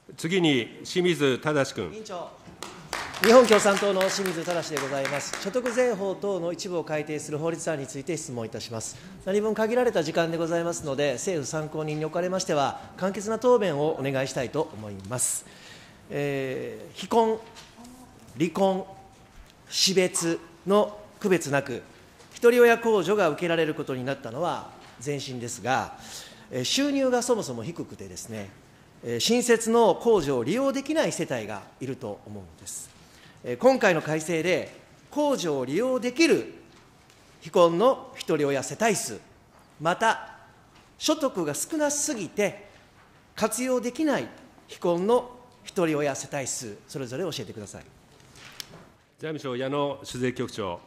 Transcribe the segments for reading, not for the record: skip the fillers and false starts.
次に清水正君。 委員長、日本共産党の清水正でございます。所得税法等の一部を改定する法律案について質問いたします。何分限られた時間でございますので、政府参考人におかれましては、簡潔な答弁をお願いしたいと思います。非婚、離婚、死別の区別なく、ひとり親控除が受けられることになったのは前進ですが、収入がそもそも低くてですね、新設の控除を利用できない世帯がいると思うのです。今回の改正で、控除を利用できる非婚のひとり親世帯数、また所得が少なすぎて活用できない非婚のひとり親世帯数、それぞれ教えてください。 財務省、矢野酒税局長。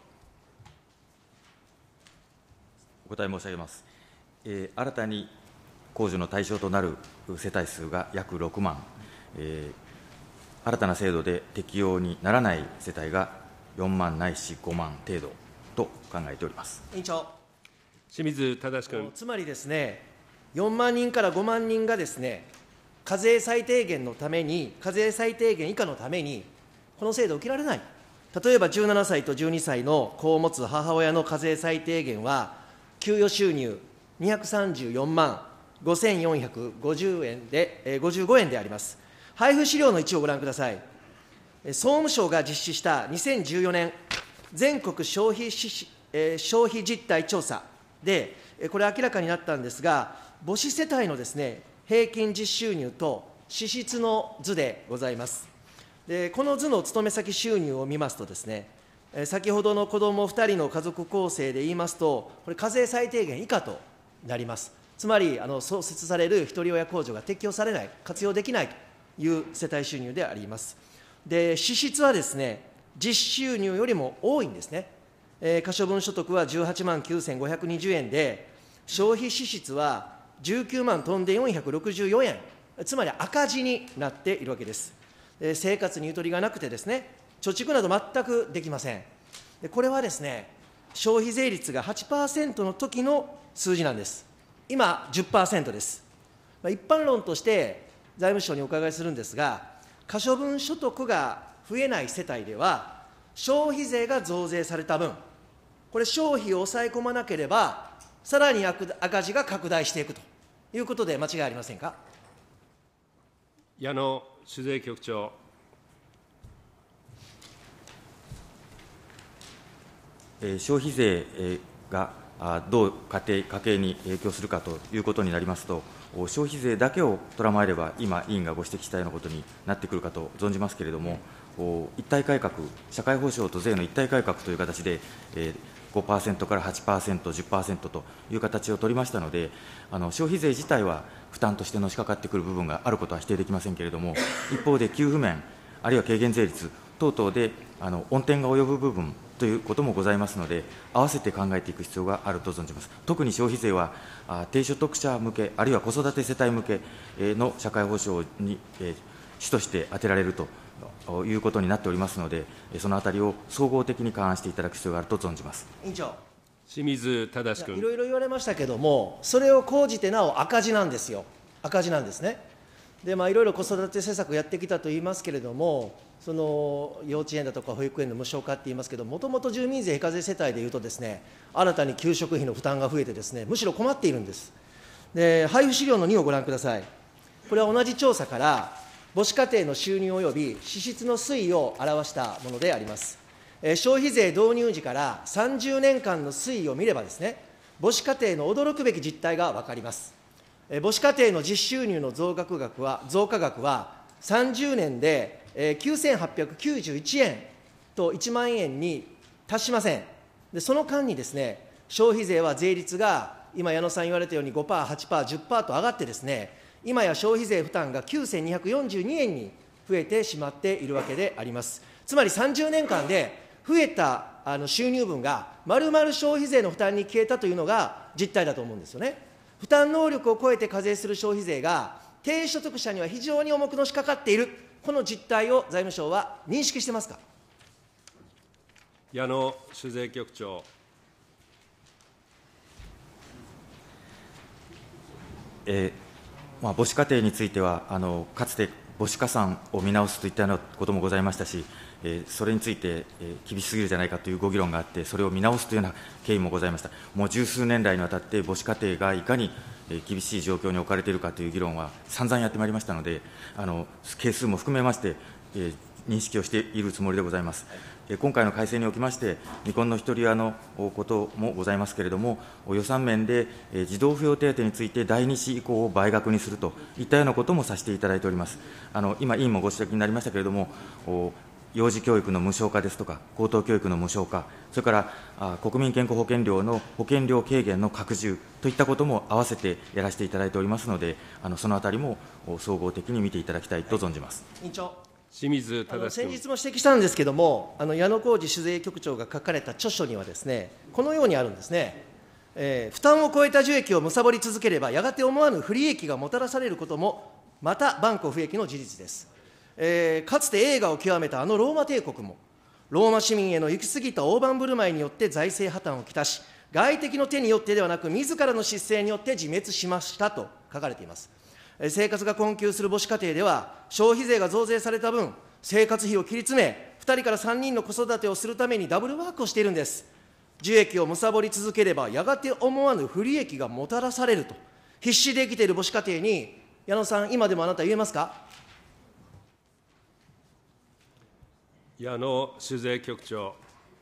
お答え申し上げます。新たに控除の対象となる世帯数が約6万、新たな制度で適用にならない世帯が4万ないし5万程度と考えております。 委員長。 清水正君。 つまりですね、4万人から5万人がですね、課税最低限のために、課税最低限以下のために、この制度を受けられない。例えば17歳と12歳の子を持つ母親の課税最低限は、給与収入234万5450円で、55円であります。配布資料の1をご覧ください。総務省が実施した2014年全国消費実態調査で、これ明らかになったんですが、母子世帯のですね、平均実収入と支出の図でございます。で、この図の勤め先収入を見ますとですね、先ほどの子ども2人の家族構成で言いますと、これ、課税最低限以下となります。つまり、創設されるひとり親控除が適用されない、活用できないという世帯収入であります。で、支出はですね、実収入よりも多いんですね。可処分所得は18万9520円で、消費支出は19万飛んで464円、つまり赤字になっているわけです。生活にゆとりがなくてですね、貯蓄など全くできません。これはですね、消費税率が 8% の時の数字なんです。今、10% です。一般論として財務省にお伺いするんですが、可処分所得が増えない世帯では、消費税が増税された分、これ、消費を抑え込まなければ、さらに赤字が拡大していくということで間違いありませんか。 矢野酒税局長。 消費税がどう家計に影響するかということになりますと、消費税だけをとらまえれば、今、委員がご指摘したようなことになってくるかと存じますけれども、一体改革、社会保障と税の一体改革という形で、5% から 8%、10% という形を取りましたので、消費税自体は負担としてのしかかってくる部分があることは否定できませんけれども、一方で給付面、あるいは軽減税率等々で恩典が及ぶ部分ということもございますので、合わせて考えていく必要があると存じます。特に消費税は、低所得者向け、あるいは子育て世帯向けの社会保障に主として充てられるということになっておりますので、そのあたりを総合的に勘案していただく必要があると存じます。 委員長。 清水正君。 いろいろ言われましたけれども、それを講じてなお赤字なんですよ。赤字なんですね。で、いろいろ子育て政策やってきたと言いますけれども、その幼稚園だとか保育園の無償化って言いますけど、もともと住民税非課税世帯でいうとですね、新たに給食費の負担が増えてですね、むしろ困っているんです。で、配布資料の2をご覧ください。これは同じ調査から、母子家庭の収入及び支出の推移を表したものであります。消費税導入時から30年間の推移を見ればですね、母子家庭の驚くべき実態が分かります。母子家庭の実収入の増加額は30年で9891円と1万円に達しません。で、その間にですね、消費税は税率が今、矢野さん言われたように 5%、8%、10% と上がってですね、今や消費税負担が9242円に増えてしまっているわけであります。つまり30年間で増えた収入分がまるまる消費税の負担に消えたというのが実態だと思うんですよね。負担能力を超えて課税する消費税が低所得者には非常に重くのしかかっている、この実態を財務省は認識してますか。 矢野酒税局長。 母子家庭についてはかつて母子加算を見直すといったようなこともございましたし、それについて、厳しすぎるじゃないかというご議論があって、それを見直すというような経緯もございました。もう十数年来にわたって、母子家庭がいかに厳しい状況に置かれているかという議論は散々やってまいりましたので、係数も含めまして、認識をしているつもりでございます。今回の改正におきまして、未婚の一人親のこともございますけれども、予算面で児童扶養手当について第2子以降を倍額にするといったようなこともさせていただいております。今、委員もご指摘になりましたけれども、幼児教育の無償化ですとか、高等教育の無償化、それから国民健康保険料の保険料軽減の拡充といったことも併せてやらせていただいておりますので、そのあたりも総合的に見ていただきたいと存じます。 委員長、 清水正先日も指摘したんですけれども、矢野浩二酒税局長が書かれた著書にはですね、このようにあるんですね。負担を超えた受益を貪り続ければ、やがて思わぬ不利益がもたらされることも、また万国不益の事実です。かつて栄華を極めたローマ帝国も、ローマ市民への行き過ぎた大盤振る舞いによって財政破綻をきたし、外敵の手によってではなく、自らの失政によって自滅しましたと書かれています。生活が困窮する母子家庭では、消費税が増税された分、生活費を切り詰め、2人から3人の子育てをするためにダブルワークをしているんです。受益を貪り続ければ、やがて思わぬ不利益がもたらされると、必死で生きている母子家庭に、矢野さん、今でもあなた言えますか。 矢野酒税局長。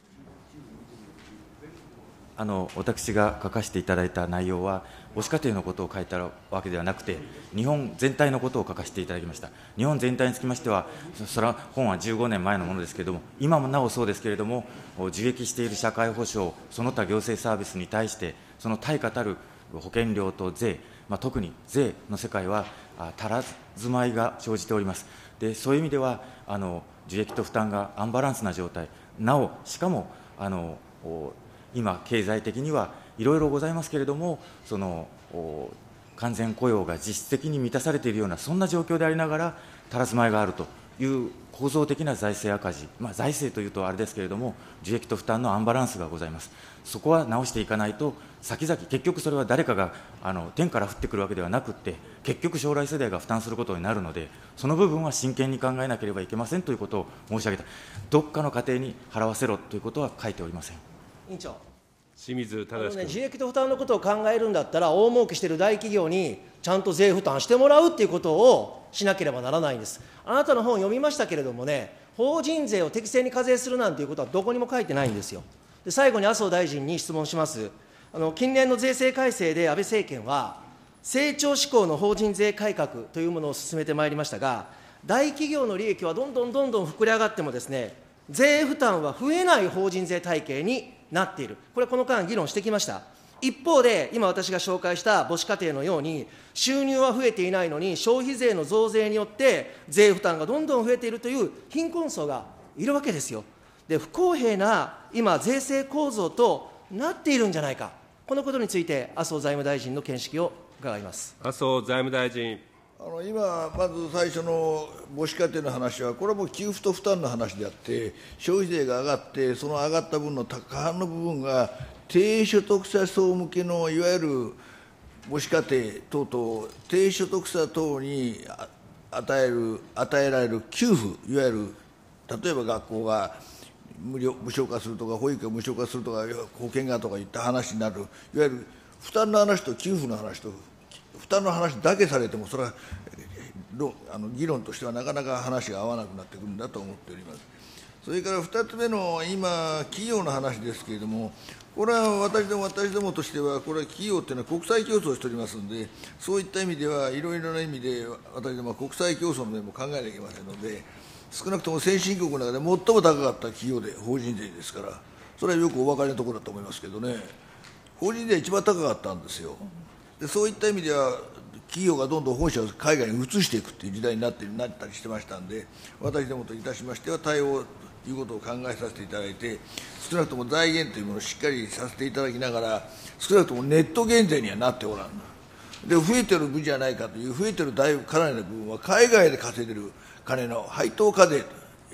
私が書かせていただいた内容は、母子家庭のことを書いたわけではなくて、日本全体のことを書かせていただきました。日本全体につきましては、それは本は15年前のものですけれども、今もなおそうですけれども、受益している社会保障、その他行政サービスに対して、その対価たる保険料と税、特に税の世界は足らずまいが生じております。で、そういう意味では、受益と負担がアンバランスな状態、なお、しかも、今、経済的にはいろいろございますけれども、完全雇用が実質的に満たされているような、そんな状況でありながら、足らずまいがあるという構造的な財政赤字、財政というとあれですけれども、受益と負担のアンバランスがございます。そこは直していかないと、先々、結局それは誰かが天から降ってくるわけではなくって、結局将来世代が負担することになるので、その部分は真剣に考えなければいけませんということを申し上げた。どっかの家庭に払わせろということは書いておりません。 委員長。 清水正君。 受益と負担のことを考えるんだったら、大儲けしている大企業にちゃんと税負担してもらうっていうことをしなければならないんです。あなたの本を読みましたけれどもね、法人税を適正に課税するなんていうことはどこにも書いてないんですよ。で、最後に麻生大臣に質問します。近年の税制改正で安倍政権は、成長志向の法人税改革というものを進めてまいりましたが、大企業の利益はどんどん膨れ上がってもですね、税負担は増えない法人税体系になっている。これ、この間議論してきました。一方で、今私が紹介した母子家庭のように、収入は増えていないのに、消費税の増税によって税負担がどんどん増えているという貧困層がいるわけですよ。で、不公平な今、税制構造となっているんじゃないか、このことについて、麻生財務大臣の見識を伺います。 麻生財務大臣。 今、まず最初の母子家庭の話は、これはもう給付と負担の話であって、消費税が上がって、その上がった分の過半の部分が、低所得者層向けのいわゆる母子家庭等々、低所得者等に与えられる給付、いわゆる例えば学校が無償化するとか、保育が無償化するとか、保険がとかいった話になる、いわゆる負担の話と給付の話と、負担の話だけされても、それは議論としてはなかなか話が合わなくなってくるんだと思っております。それから2つ目の今、企業の話ですけれども、これは私どもとしては、これは企業というのは国際競争をしておりますので、そういった意味では、いろいろな意味で、私どもは国際競争の面も考えなきゃいけませんので、少なくとも先進国の中で最も高かった企業で法人税ですから、それはよくお分かりのところだと思いますけどね、法人税は一番高かったんですよ。で、そういった意味では、企業がどんどん本社を海外に移していくという時代になったりしてましたんで、私どもといたしましては、対応ということを考えさせていただいて、少なくとも財源というものをしっかりさせていただきながら、少なくともネット減税にはなっておらん。で、増えてる分じゃないかという、増えてるだいぶかなりの部分は、海外で稼いでる金の配当課税、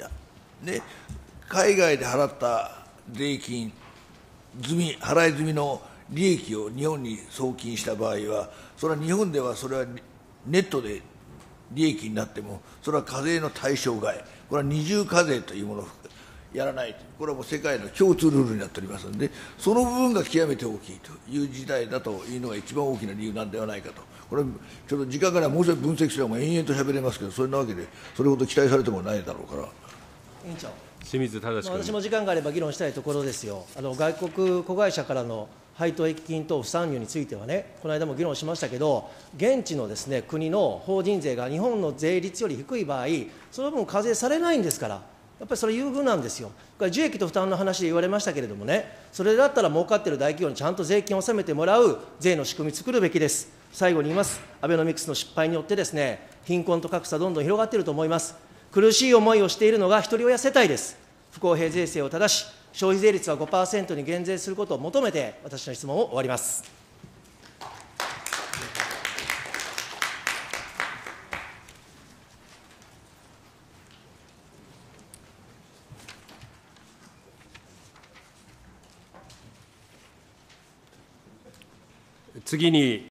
海外で払った税金払い済みの利益を日本に送金した場合は、それは日本ではそれはネットで利益になっても、それは課税の対象外、これは二重課税というものをやらない、これはもう世界の共通ルールになっておりますので、その部分が極めて大きいという事態だというのが一番大きな理由なんではないかと、これ、ちょっと時間からもう少し分析すれば延々と喋れますけど、そんなわけで、それほど期待されてもないだろうから。 委員長、 清水正君。 私も時間があれば議論したいところですよ。外国子会社からの配当益金等不参入についてはね、この間も議論しましたけど、現地のですね、国の法人税が日本の税率より低い場合、その分課税されないんですから、やっぱりそれ優遇なんですよ。これ受益と負担の話で言われましたけれどもね、それだったら儲かってる大企業にちゃんと税金を納めてもらう税の仕組み作るべきです。最後に言います。アベノミクスの失敗によってですね、貧困と格差どんどん広がっていると思います。苦しい思いをしているのがひとり親世帯です。不公平税制を正し、消費税率は 5% に減税することを求めて、私の質問を終わります。 次に